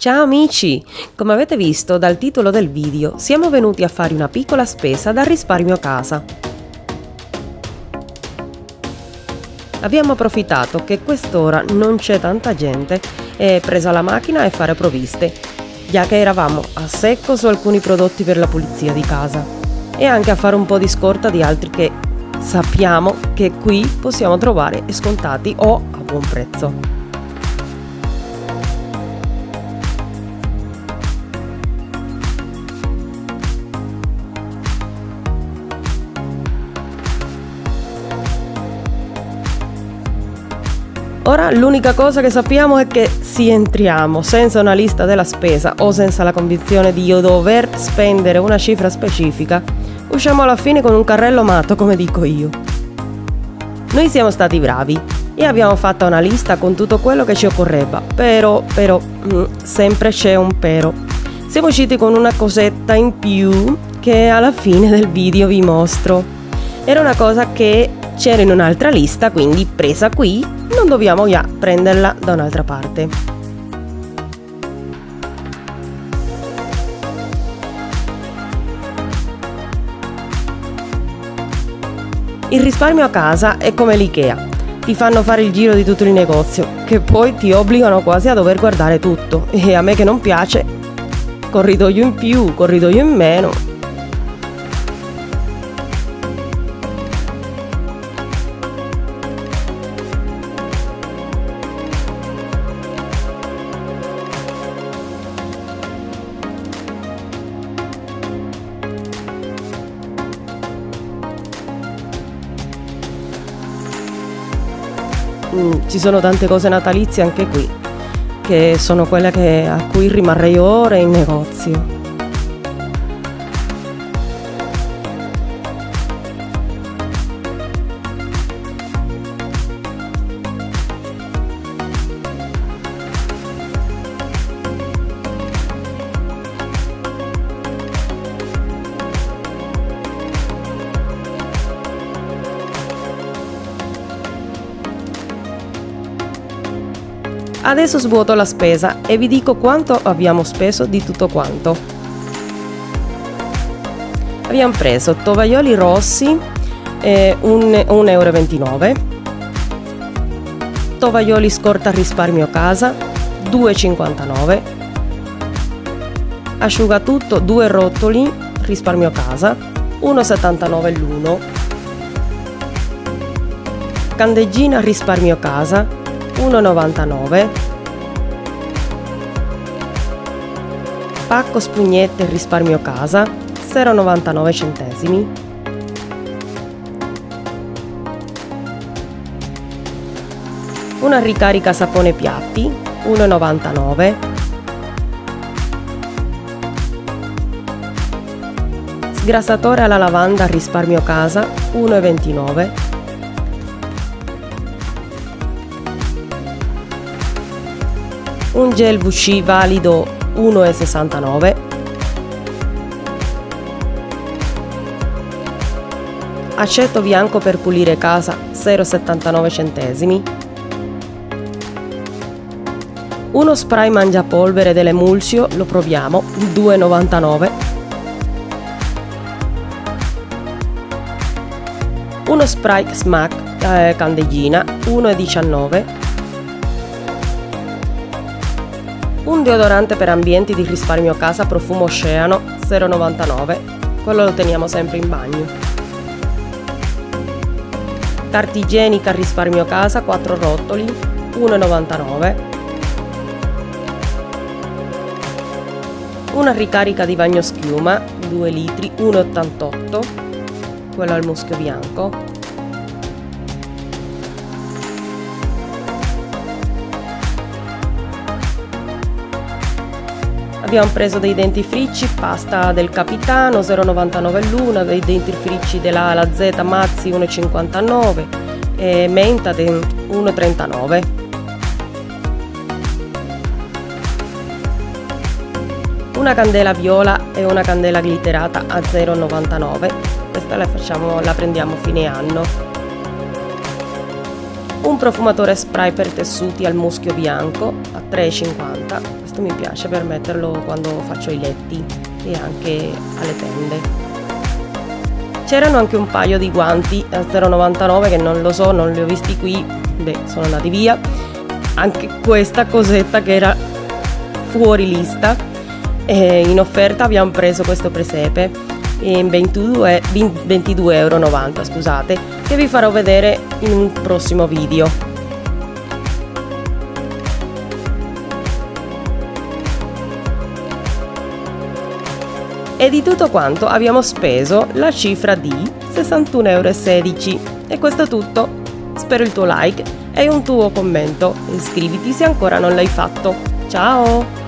Ciao amici! Come avete visto dal titolo del video, siamo venuti a fare una piccola spesa dal risparmio casa. Abbiamo approfittato che quest'ora non c'è tanta gente e presa la macchina e fare provviste, già che eravamo a secco su alcuni prodotti per la pulizia di casa e anche a fare un po' di scorta di altri che sappiamo che qui possiamo trovare scontati o a buon prezzo. Ora l'unica cosa che sappiamo è che se entriamo senza una lista della spesa o senza la convinzione di dover spendere una cifra specifica, usciamo alla fine con un carrello matto, come dico io. Noi siamo stati bravi e abbiamo fatto una lista con tutto quello che ci occorreva, però, sempre c'è un però. Siamo usciti con una cosetta in più che alla fine del video vi mostro. Era una cosa che c'era in un'altra lista, quindi presa qui, non dobbiamo già prenderla da un'altra parte. Il risparmio a casa è come l'IKEA, ti fanno fare il giro di tutto il negozio, che poi ti obbligano quasi a dover guardare tutto, e a me che non piace, corridoio in più, corridoio in meno. Ci sono tante cose natalizie anche qui, che sono quelle a cui rimarrei ore in negozio. Adesso svuoto la spesa e vi dico quanto abbiamo speso di tutto quanto. Abbiamo preso tovaglioli rossi 1,29 €, tovaglioli scorta risparmio casa 2,59 €, asciugatutto 2 rotoli risparmio casa 1,79 € l'uno, candeggina risparmio casa 1,99 €, pacco spugnette risparmio casa 0,99 centesimi, una ricarica sapone piatti 1,99 €, sgrassatore alla lavanda risparmio casa 1,29 €, un gel Vichy valido 1,69 €, aceto bianco per pulire casa 0,79 centesimi, uno spray mangiapolvere dell'Emulsio, lo proviamo, 2,99 €, uno spray Smack candeggina 1,19 €, un deodorante per ambienti di risparmio casa profumo Oceano 0,99 €, quello lo teniamo sempre in bagno. Carta igienica risparmio casa 4 rotoli 1,99 €, una ricarica di bagno schiuma 2 litri 1,88 €, quello al muschio bianco. Abbiamo preso dei dentifrici, pasta del Capitano 0,99 € l'una, dei dentifrici della A alla Z Mazzi 1,59 € e menta 1,39 €. Una candela viola e una candela glitterata a 0,99 €, questa la prendiamo fine anno. Un profumatore spray per tessuti al muschio bianco a 3,50 €, questo mi piace per metterlo quando faccio i letti e anche alle tende. C'erano anche un paio di guanti a 0,99 che non lo so, non li ho visti qui, beh, sono andati via. Anche questa cosetta che era fuori lista, in offerta abbiamo preso questo presepe in 22,90 €, scusate, che vi farò vedere in un prossimo video. E di tutto quanto abbiamo speso la cifra di 61,16 € e questo è tutto. Spero il tuo like e un tuo commento, iscriviti se ancora non l'hai fatto. Ciao!